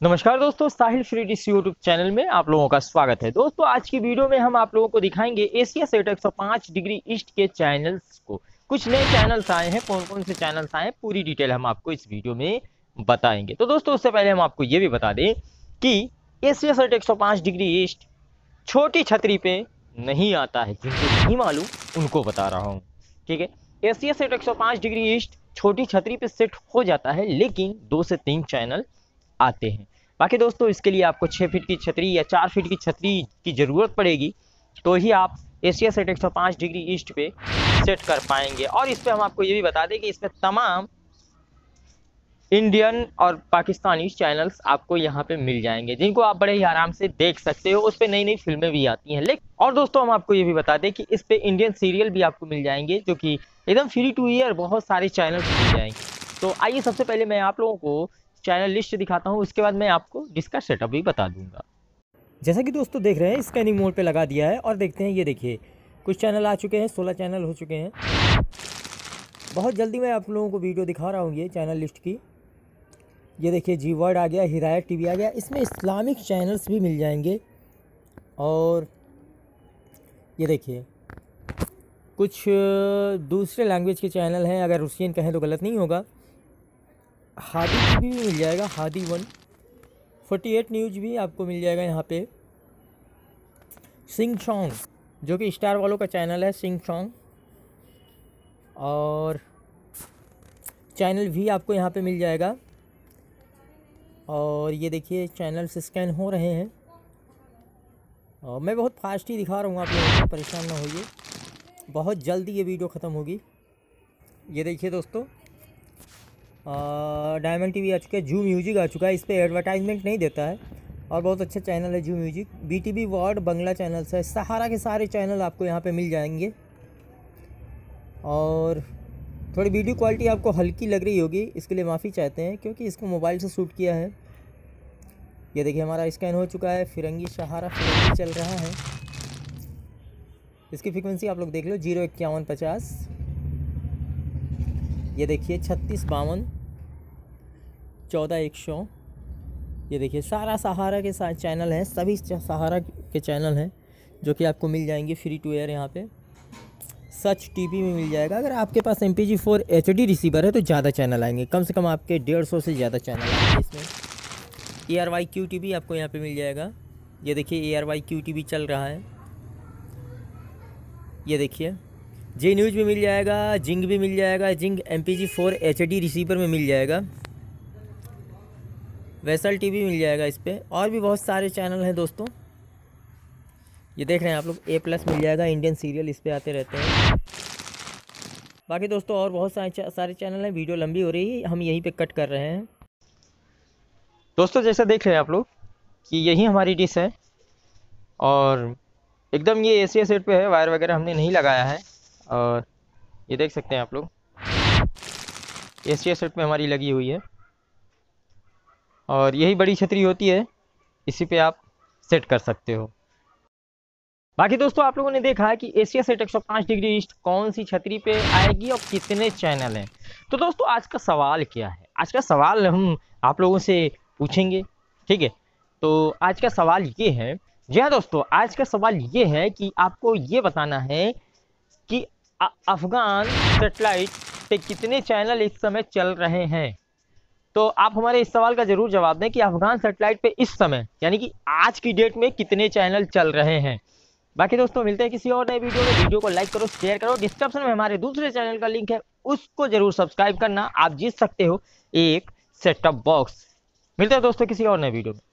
नमस्कार दोस्तों, Sahil free dish YouTube channel में आप लोगों का स्वागत है। दोस्तों आज की वीडियो में हम आप लोगों को दिखाएंगे एशिया सेट 105 डिग्री ईस्ट के चैनल्स को। कुछ नए चैनल्स आए हैं, कौन कौन से चैनल्स आए हैं पूरी डिटेल हम आपको इस वीडियो में बताएंगे। तो दोस्तों उससे पहले हम आपको ये भी बता दें कि एशिया सेट 105 डिग्री ईस्ट छोटी छतरी पे नहीं आता है। जिनको नहीं मालूम उनको बता रहा हूँ, ठीक है। एशिया सेट 105 डिग्री ईस्ट छोटी छतरी पे सेट हो जाता है, लेकिन 2 से 3 चैनल आते हैं। बाकी दोस्तों इसके लिए आपको 6 फीट की छतरी या 4 फीट की छतरी की ज़रूरत पड़ेगी, तो ही आप एशिया सेट 105 डिग्री ईस्ट पे सेट कर पाएंगे। और इस पे हम आपको ये भी बता दें कि इसमें तमाम इंडियन और पाकिस्तानी चैनल्स आपको यहाँ पे मिल जाएंगे, जिनको आप बड़े ही आराम से देख सकते हो। उस पर नई नई फिल्में भी आती हैं। लेकिन और दोस्तों हम आपको ये भी बता दें कि इस पे इंडियन सीरियल भी आपको मिल जाएंगे, जो कि एकदम फ्री टू ईयर बहुत सारे चैनल्स मिल जाएंगे। तो आइए सबसे पहले मैं आप लोगों को चैनल लिस्ट दिखाता हूँ, उसके बाद मैं आपको इसका सेटअप भी बता दूंगा। जैसा कि दोस्तों देख रहे हैं, स्कैनिंग मोड पे लगा दिया है और देखते हैं। ये देखिए कुछ चैनल आ चुके हैं, 16 चैनल हो चुके हैं। बहुत जल्दी मैं आप लोगों को वीडियो दिखा रहा हूँ ये चैनल लिस्ट की। ये देखिए जी वर्ड आ गया, हिदायत टीवी आ गया। इसमें इस्लामिक चैनल्स भी मिल जाएंगे। और ये देखिए कुछ दूसरे लैंग्वेज के चैनल हैं, अगर रूसियन कहें तो गलत नहीं होगा। हादी टीवी भी मिल जाएगा, हादी 148 न्यूज़ भी आपको मिल जाएगा यहाँ पे। सिंग चोंग जो कि स्टार वालों का चैनल है, सिंग चोंग। और चैनल भी आपको यहाँ पे मिल जाएगा। और ये देखिए चैनल्स स्कैन हो रहे हैं और मैं बहुत फास्ट ही दिखा रहा हूँ, आप लोगों को परेशान ना होइए। बहुत जल्दी ये वीडियो ख़त्म होगी। ये देखिए दोस्तों डायमंड टीवी आ चुका है, जू म्यूजिक आ चुका है। इस पर एडवर्टाइजमेंट नहीं देता है और बहुत अच्छा चैनल है zoo music. BTV world Bangla channels है। सहारा के सारे चैनल आपको यहाँ पे मिल जाएंगे। और थोड़ी वीडियो क्वालिटी आपको हल्की लग रही होगी, इसके लिए माफ़ी चाहते हैं, क्योंकि इसको मोबाइल से शूट किया है। ये देखिए हमारा स्कैन हो चुका है। फिरंगी सहारा फिरंगी चल रहा है। इसकी फ्रिक्वेंसी आप लोग देख लो, 05150। ये देखिए 3652 14 ये देखिए सारा सहारा के साथ चैनल हैं, सभी सहारा के चैनल हैं जो कि आपको मिल जाएंगे फ्री टू एयर। यहाँ पे सच टीवी में मिल जाएगा। अगर आपके पास MPG4 HD रिसीवर है तो ज़्यादा चैनल आएंगे, कम से कम आपके 150 से ज़्यादा चैनल आएंगे इसमें। ARYQ TV आपको यहाँ पे मिल जाएगा। ये देखिए ARYQ TV चल रहा है। ये देखिए जी न्यूज़ भी मिल जाएगा, जिंग भी मिल जाएगा। जिंग MPG4 HD रिसीवर में मिल जाएगा। वैसल टीवी मिल जाएगा इस पर। और भी बहुत सारे चैनल हैं दोस्तों, ये देख रहे हैं आप लोग। A+ मिल जाएगा, इंडियन सीरियल इस पर आते रहते हैं। बाकी दोस्तों और बहुत सारे चैनल हैं। वीडियो लंबी हो रही है, हम यहीं पे कट कर रहे हैं। दोस्तों जैसा देख रहे हैं आप लोग कि यही हमारी डिश है और एकदम ये एशिया सेट पे है, वायर वगैरह हमने नहीं लगाया है। और ये देख सकते हैं आप लोग एशिया सेट पे हमारी लगी हुई है और यही बड़ी छतरी होती है, इसी पे आप सेट कर सकते हो। बाकी दोस्तों आप लोगों ने देखा है कि एशिया सेट 105 डिग्री ईस्ट कौन सी छतरी पे आएगी और कितने चैनल हैं। तो दोस्तों आज का सवाल क्या है? आज का सवाल हम आप लोगों से पूछेंगे, ठीक है। तो आज का सवाल ये है, जी हाँ दोस्तों, आज का सवाल ये है कि आपको ये बताना है कि अफगान सेटेलाइट पे कितने चैनल इस समय चल रहे हैं। तो आप हमारे इस सवाल का जरूर जवाब दें कि अफगान सेटेलाइट पे इस समय यानी कि आज की डेट में कितने चैनल चल रहे हैं। बाकी दोस्तों मिलते हैं किसी और नए वीडियो में। वीडियो को लाइक करो, शेयर करो। डिस्क्रिप्शन में हमारे दूसरे चैनल का लिंक है, उसको जरूर सब्सक्राइब करना। आप जीत सकते हो एक सेटअप बॉक्स। मिलते हैं दोस्तों किसी और नए वीडियो में।